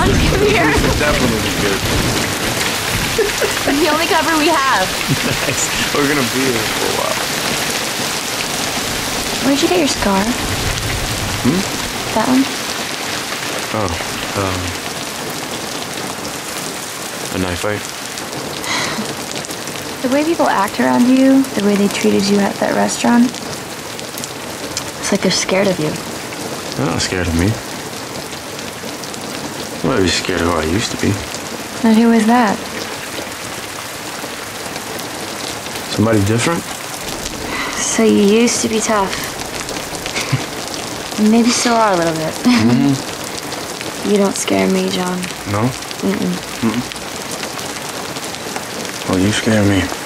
John, come here. Definitely good. The only cover we have. Nice. We're gonna be here for a while. Where'd you get your scar? That one? Oh, a knife fight. The way people act around you, the way they treated you at that restaurant, it's like they're scared of you. They're not scared of me. Well, I was scared of who I used to be. And who is that? Somebody different? So you used to be tough. Maybe still are a little bit. You don't scare me, John. No? Well, you scare me.